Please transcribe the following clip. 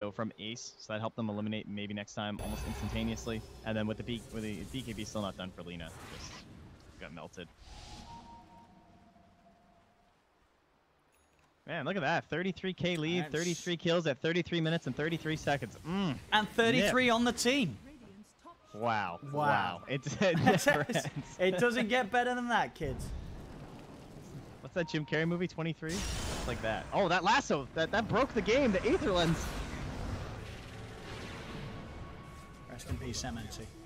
from Ace, so that helped them eliminate maybe next time almost instantaneously. And then with the BKB still not done for Lina, just got melted. Man, look at that. 33k lead, 33 kills at 33 minutes and 33 seconds. And 33 on the team. Wow. Wow. It's a difference. It doesn't get better than that, kids. What's that Jim Carrey movie, 23? It's like that. Oh, that lasso. That broke the game. The Aether Lens. Rest in peace, MNC.